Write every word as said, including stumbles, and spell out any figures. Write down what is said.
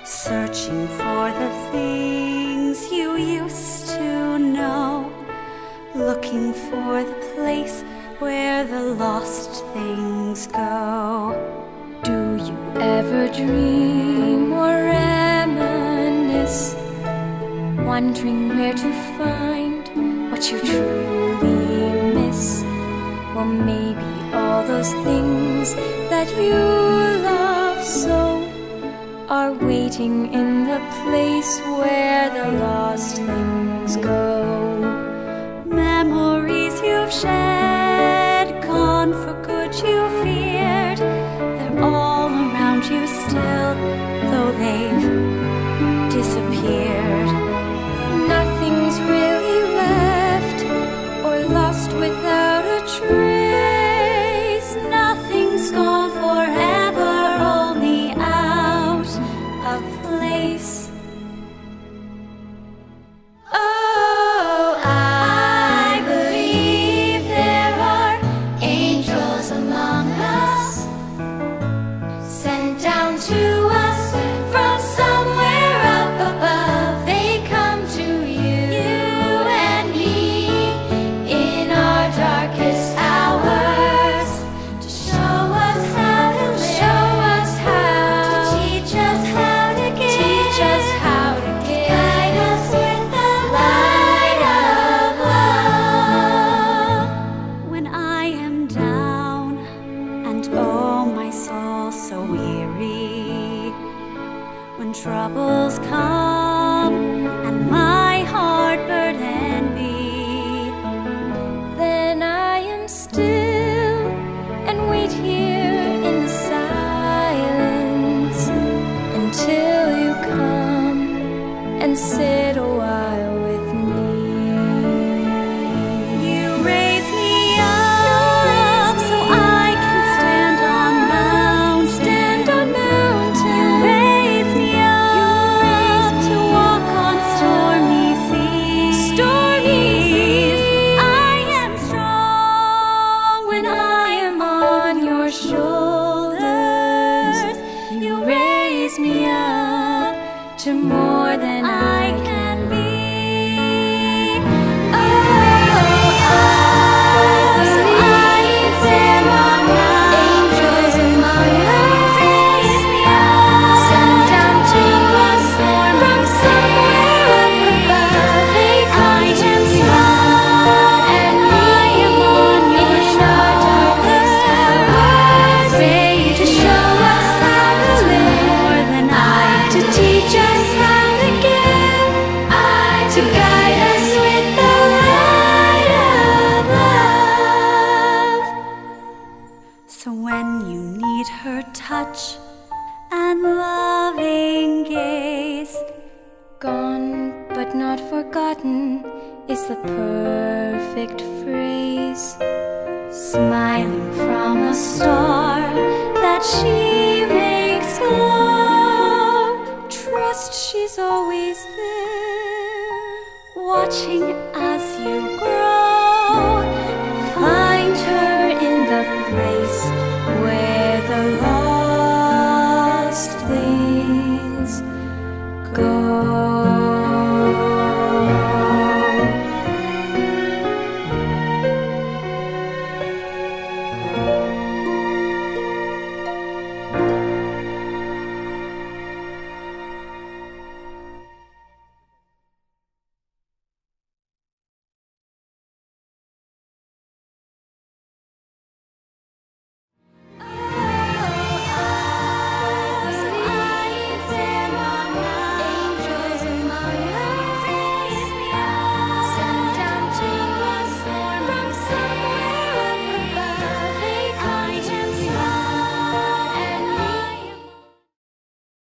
searching for the things you used to know, looking for the place where the lost things go. Do you ever dream or reminisce, wondering where to find what you truly miss? Or maybe all those things that you love so are waiting in the place where the lost things go. Memories you've shed, gone for good you feared, they're all around you still, though they've disappeared. Nothing's really left or lost without a trace. Nothing's gone forever, only out of place. Oh, I believe there are angels among us, sent down to us from somewhere up above. They come to you, you and me, in our darkest hours, to show us how to live, show us how, to teach us how to give, teach us how to give, guide us with the light of love. When I am down and oh my soul so weary, when troubles come and my heart burden be, Then I am still and wait here in the silence until you come and sit a while with me. you raise me up so I can stand on mountains. Stand on mountains. Raise me up to walk on stormy seas. Stormy seas. I am strong When I am on your shoulders, you raise me up to more than I can be. Oh, I believe there are angels among us, sent down to us from somewhere up above. They come to you and me in our darkest hours, to show us how to live, to teach us how to give, to guide us with the light of love. So when you need her touch and loving gaze, Gone but not forgotten is the perfect phrase. smiling from a star that she makes glow, Trust she's always there, watching as